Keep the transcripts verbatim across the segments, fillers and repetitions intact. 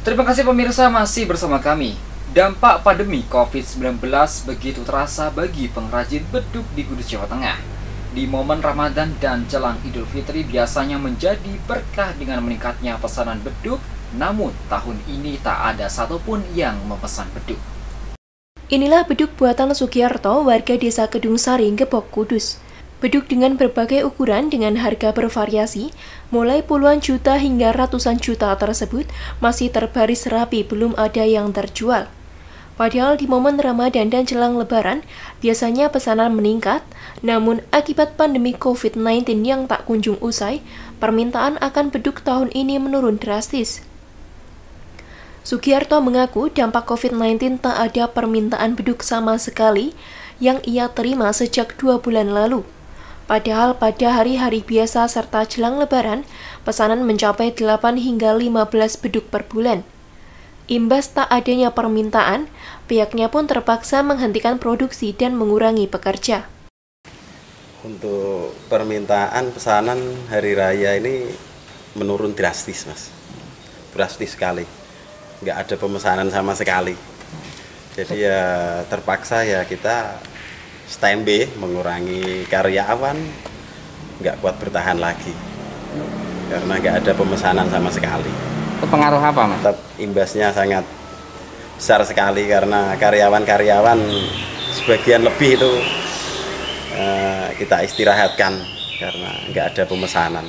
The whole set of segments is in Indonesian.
Terima kasih pemirsa masih bersama kami. Dampak pandemi covid sembilan belas begitu terasa bagi pengrajin beduk di Kudus, Jawa Tengah. Di momen Ramadan dan jelang Idul Fitri biasanya menjadi berkah dengan meningkatnya pesanan beduk, namun tahun ini tak ada satupun yang memesan beduk. Inilah beduk buatan Sugiarto, warga desa Kedung Sari, Gepok, Kudus. Beduk dengan berbagai ukuran dengan harga bervariasi, mulai puluhan juta hingga ratusan juta tersebut masih terbaris rapi, belum ada yang terjual. Padahal di momen Ramadan dan jelang Lebaran, biasanya pesanan meningkat, namun akibat pandemi covid sembilan belas yang tak kunjung usai, permintaan akan beduk tahun ini menurun drastis. Sugiarto mengaku dampak covid sembilan belas tak ada permintaan beduk sama sekali yang ia terima sejak dua bulan lalu. Padahal pada hari-hari biasa serta jelang Lebaran, pesanan mencapai delapan hingga lima belas beduk per bulan. Imbas tak adanya permintaan, pihaknya pun terpaksa menghentikan produksi dan mengurangi pekerja. Untuk permintaan pesanan hari raya ini menurun drastis, Mas. Drastis sekali. Nggak ada pemesanan sama sekali. Jadi ya terpaksa ya kita standby, mengurangi karyawan, nggak kuat bertahan lagi karena nggak ada pemesanan sama sekali. Itu pengaruh apa, Mas? Tetap imbasnya sangat besar sekali karena karyawan-karyawan sebagian lebih itu eh, kita istirahatkan karena nggak ada pemesanan.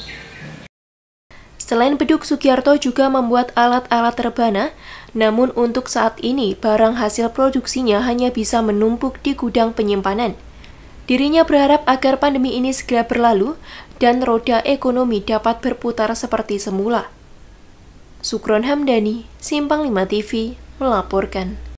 Selain beduk, Sugiarto juga membuat alat-alat rebana, namun untuk saat ini barang hasil produksinya hanya bisa menumpuk di gudang penyimpanan. Dirinya berharap agar pandemi ini segera berlalu dan roda ekonomi dapat berputar seperti semula. Sukron Hamdani, Simpang lima T V, melaporkan.